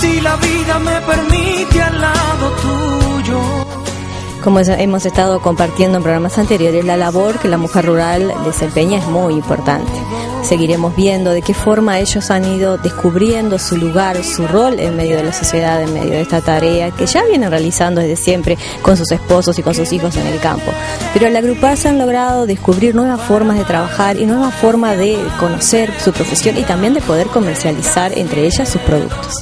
si la vida me permite al lado tuyo. Como hemos estado compartiendo en programas anteriores, la labor que la mujer rural desempeña es muy importante. Seguiremos viendo de qué forma ellos han ido descubriendo su lugar, su rol en medio de la sociedad, en medio de esta tarea que ya vienen realizando desde siempre con sus esposos y con sus hijos en el campo. Pero al agruparse han logrado descubrir nuevas formas de trabajar y nuevas formas de conocer su profesión y también de poder comercializar entre ellas sus productos.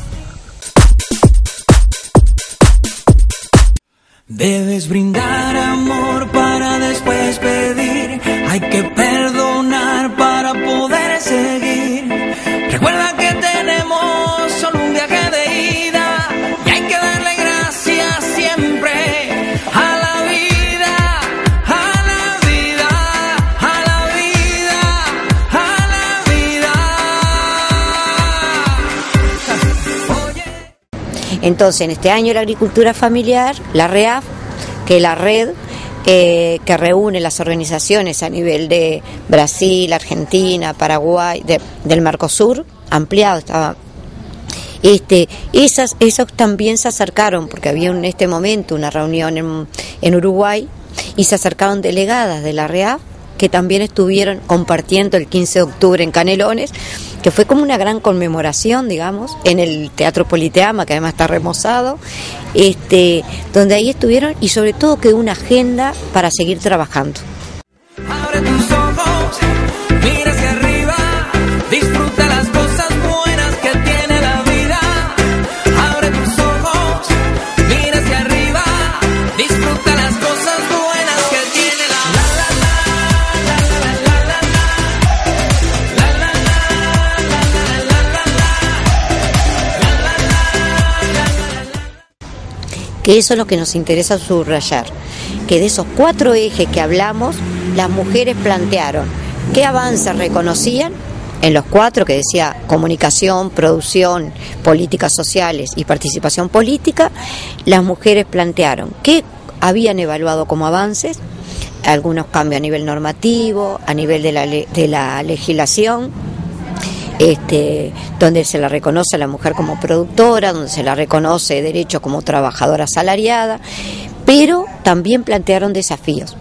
Debes brindar amor para después pedir. Hay que perdonar para poder seguir. Recuerda que tenemos solo un viaje de ida y hay que darle gracias siempre a la vida, a la vida, a la vida, a la vida. Oye. Entonces, en este año la agricultura familiar, la REAF, que es la red que reúne las organizaciones a nivel de Brasil, Argentina, Paraguay, del Mercosur, ampliado estaba. Esos también se acercaron, porque había en este momento una reunión en Uruguay, y se acercaron delegadas de la REAF, que también estuvieron compartiendo el 15 de octubre en Canelones, que fue como una gran conmemoración, digamos, en el Teatro Politeama, que además está remozado, donde ahí estuvieron, y sobre todo quedó una agenda para seguir trabajando. Abre tus ojos, mira hacia arriba, disfruta las cosas buenas que tiene la vida. Abre tus ojos, mira hacia arriba, disfruta las cosas buenas que tiene la Que eso es lo que nos interesa subrayar, que de esos 4 ejes que hablamos, las mujeres plantearon qué avances reconocían en los 4, que decía comunicación, producción, políticas sociales y participación política. Las mujeres plantearon qué habían evaluado como avances, algunos cambios a nivel normativo, a nivel de la legislación, donde se la reconoce a la mujer como productora, donde se la reconoce derecho como trabajadora asalariada, pero también plantearon desafíos.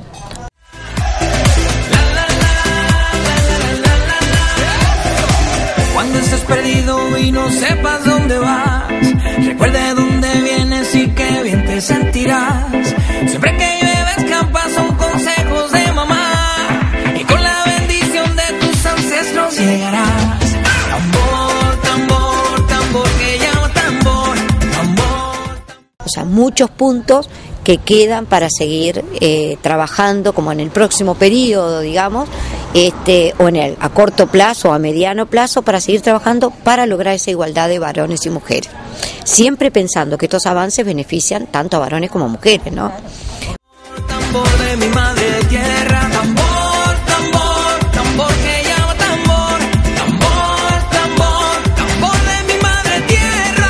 Cuando estés perdido y no sepas dónde vas, recuerda de dónde vienes y qué bien te sentirás. Siempre que llueve escampa son consejos de mamá, y con la bendición de tus ancestros llegarás. Tambor, tambor, tambor, que llama tambor, tambor. O sea, muchos puntos que quedan para seguir trabajando, como en el próximo periodo, digamos, o a corto plazo o a mediano plazo, para seguir trabajando para lograr esa igualdad de varones y mujeres. Siempre pensando que estos avances benefician tanto a varones como a mujeres, ¿no? Tambor de mi madre tierra, tambor, tambor, tambor que llama tambor, tambor, tambor, tambor de mi madre tierra.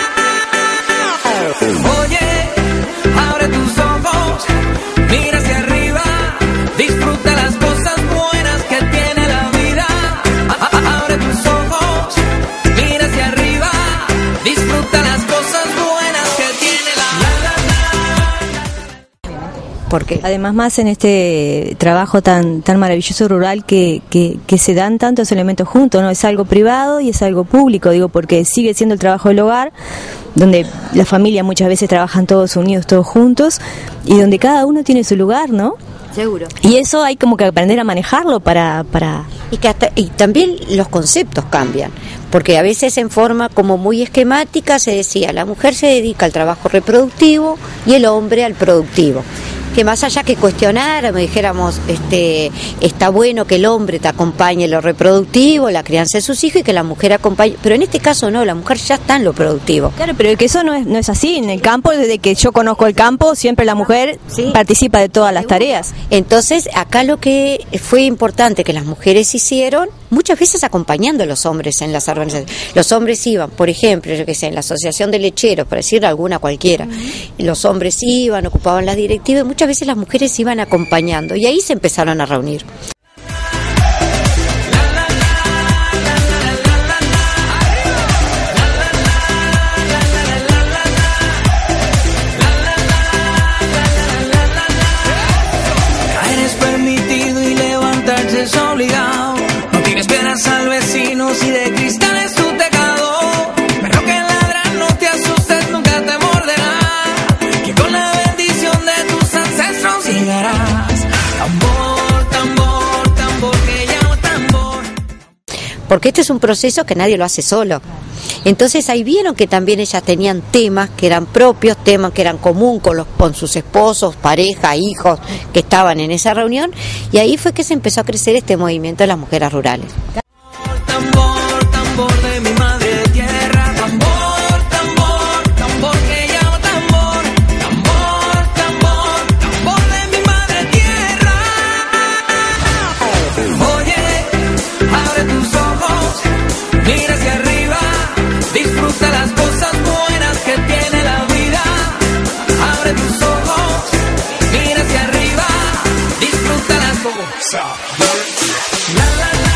Oye, abre tus ojos, mira hacia arriba, disfruta las cosas buenas que tiene la vida. Abre tus ojos, mira hacia arriba, disfruta las cosas buenas que tiene la Porque además, más en este trabajo tan maravilloso rural que se dan tantos elementos juntos, ¿no? Es algo privado y es algo público, digo, porque sigue siendo el trabajo del hogar, donde la familia muchas veces trabajan todos unidos, todos juntos, y donde cada uno tiene su lugar, ¿no? seguro. Y eso hay como que aprender a manejarlo para... Y también los conceptos cambian, porque a veces en forma como muy esquemática se decía, la mujer se dedica al trabajo reproductivo y el hombre al productivo. Que más allá que cuestionáramos, dijéramos, está bueno que el hombre te acompañe en lo reproductivo, la crianza de sus hijos, y que la mujer acompañe, pero en este caso no, la mujer ya está en lo productivo. Claro, pero que eso no es así. En el campo, desde que yo conozco el campo, siempre la mujer participa de todas las tareas. Entonces, acá lo que fue importante que las mujeres hicieron, muchas veces acompañando a los hombres en las organizaciones. Los hombres iban, por ejemplo, yo que sé, en la asociación de lecheros, para decir alguna cualquiera, los hombres iban, ocupaban las directivas, y muchas veces las mujeres iban acompañando, y ahí se empezaron a reunir. porque este es un proceso que nadie lo hace solo. Entonces ahí vieron que también ellas tenían temas que eran propios, temas que eran común con sus esposos, pareja, hijos que estaban en esa reunión, y ahí fue que se empezó a crecer este movimiento de las mujeres rurales. Tambor, tambor de mi madre tierra, tambor, tambor, tambor que llama tambor, tambor, tambor, tambor de mi madre tierra. Oye, abre tus ojos, mira hacia arriba, disfruta las cosas buenas que tiene la vida. Abre tus ojos, mira hacia arriba, disfruta las cosas. La, la, la.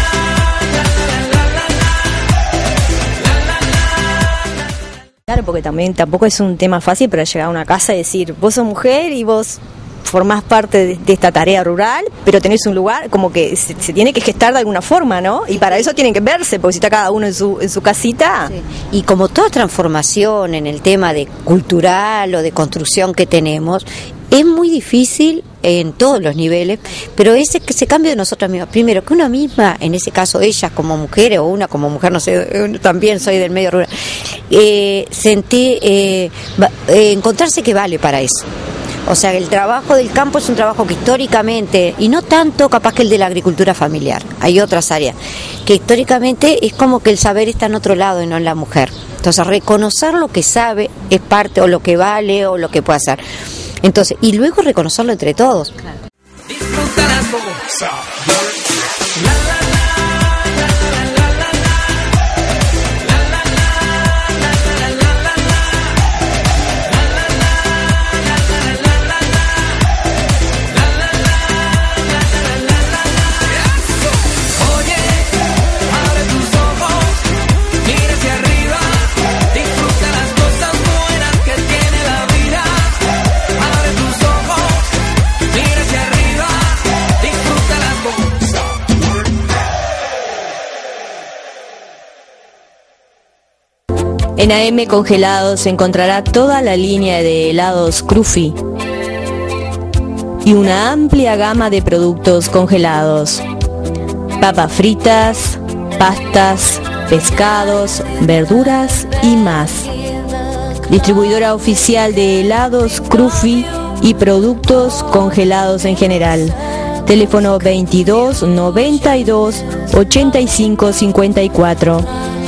Claro, porque también tampoco es un tema fácil para llegar a una casa y decir, vos sos mujer y vos formás parte de esta tarea rural, pero tenés un lugar, como que se tiene que gestar de alguna forma, ¿no? Y para eso tienen que verse, porque si está cada uno en su casita. Sí. Y como toda transformación en el tema de cultural o de construcción que tenemos, es muy difícil en todos los niveles, pero ese cambio de nosotras mismas, primero que una misma, en ese caso ellas como mujeres o una como mujer, no sé, también soy del medio rural, encontrarse que vale para eso. O sea, el trabajo del campo es un trabajo que históricamente, y no tanto capaz que el de la agricultura familiar, hay otras áreas, que históricamente es como que el saber está en otro lado y no en la mujer. Entonces, reconocer lo que sabe es parte, o lo que vale, o lo que puede hacer. Entonces, y luego reconocerlo entre todos. Claro. Disfruta las cosas. En AM Congelados encontrará toda la línea de helados Crufi y una amplia gama de productos congelados, papas fritas, pastas, pescados, verduras y más. Distribuidora oficial de helados Crufi y productos congelados en general. Teléfono 22 92 85 54.